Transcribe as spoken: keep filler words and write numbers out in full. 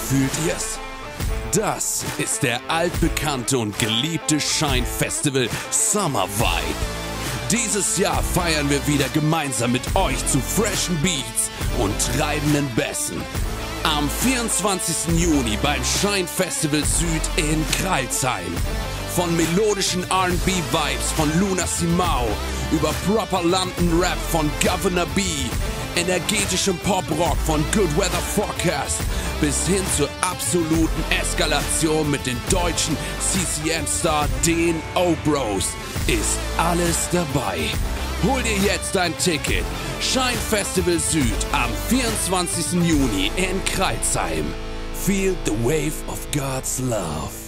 Fühlt ihrs? Das ist der altbekannte und geliebte Shine-Festival Summer Vibe. Dieses Jahr feiern wir wieder gemeinsam mit euch zu freshen Beats und treibenden Bässen. Am vierundzwanzigsten Juni beim Shine Festival SÜD in Crailsheim. Von melodischen R and B-Vibes von Luna Simao über proper London Rap von Guvna, energetischem Pop-Rock von Good Weather Forecast bis hin zur absoluten Eskalation mit den deutschen C C M Stars, den O-Bros, ist alles dabei. Hol dir jetzt dein Ticket. Shine Festival SÜD am vierundzwanzigsten Juni in Crailsheim. Feel the wave of God's love.